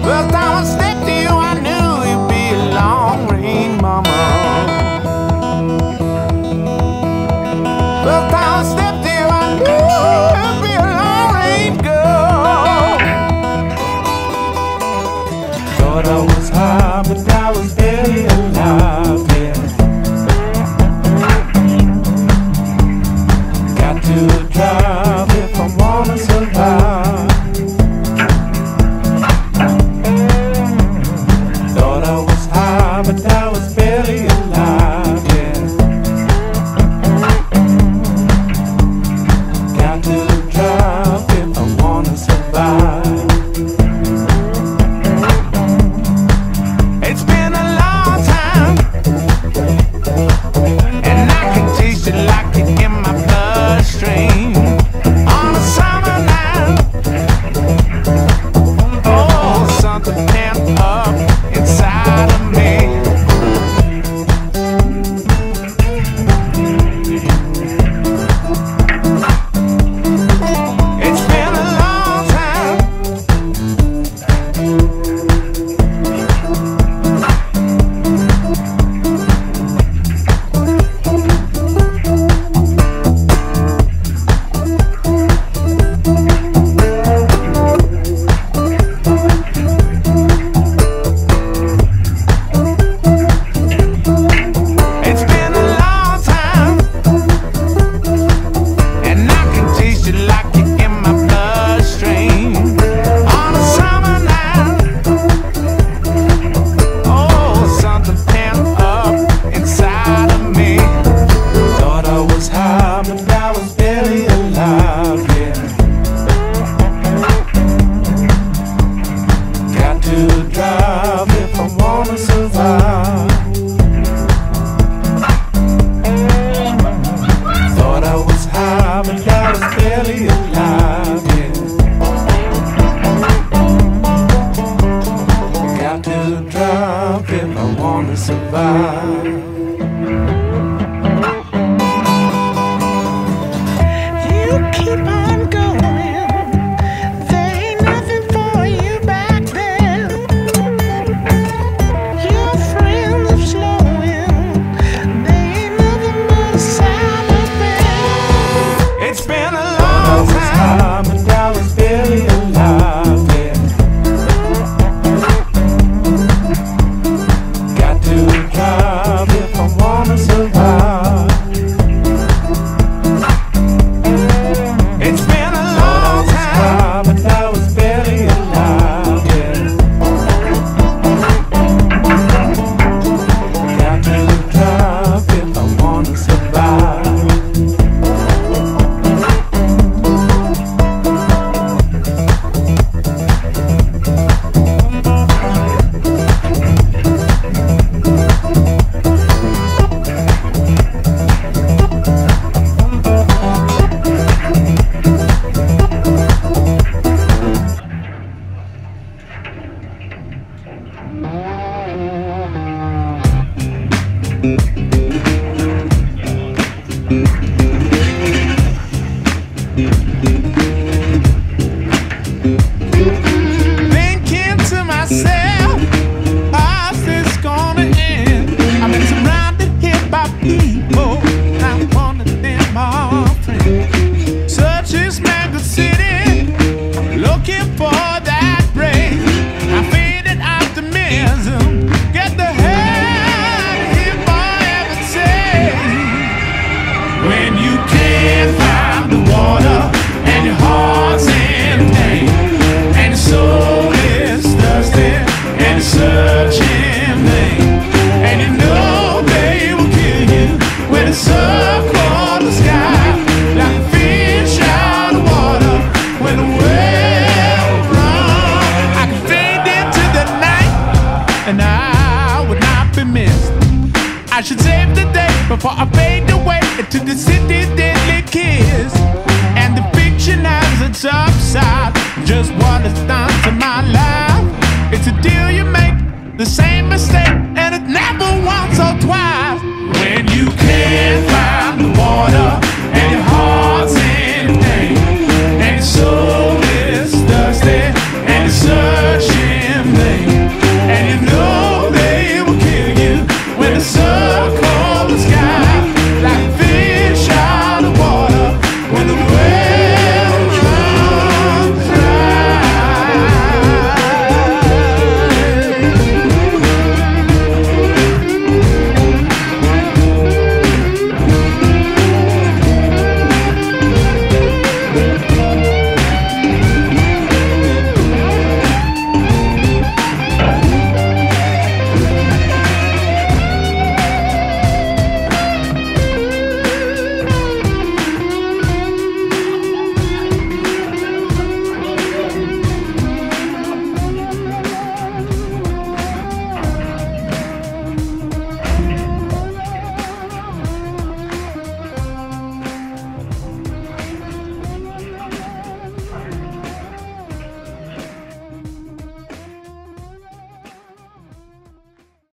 First time I stepped to you, I knew you'd be a long range mama. First time I stepped to you, I knew you'd be a long range girl. Thought I was high, but I was barely alive, yeah. Got to drive if I wanna survive. Thought I was high, but I was barely alive, yeah. Got to drive if I wanna survive. It's been a long time, and I can taste it like it in my bloodstream. On a summer night, oh, something pent up inside of me. It's been a long time, it's been a long time, and I can taste it like it in my bloodstream. On a summer night, oh, something pent up inside of me. Thought I was high, but I was barely alive, yeah. Got to drive if I wanna survive. Thought I was high, but I was barely alive, yeah. Got to drive if I wanna survive. You keep on going. There ain't nothing for you back then. Your friends are slowing. They ain't nothing but a side effect. It's been a Oh, long time, but I was barely alive, yeah. Got to drive if I wanna survive. It's been a long time, but I was barely alive, yeah. Got to drive if I wanna survive. Thinking to myself, how's this gonna end? I've been surrounded here by people, not one of them are friends. Such is mega city, looking for that break. I faded optimism, get the hell out of here, boy, ever say. When you can't find the water and your heart's in pain, and your soul is thirsty and it's searching vain, and you know they will kill you when it's up on the sky, like a fish out of water when the well runs. I can fade into the night, and I would not be missed. I should save the day before I fade away into the city deadly kiss. And the fiction has its upside, just what it's done.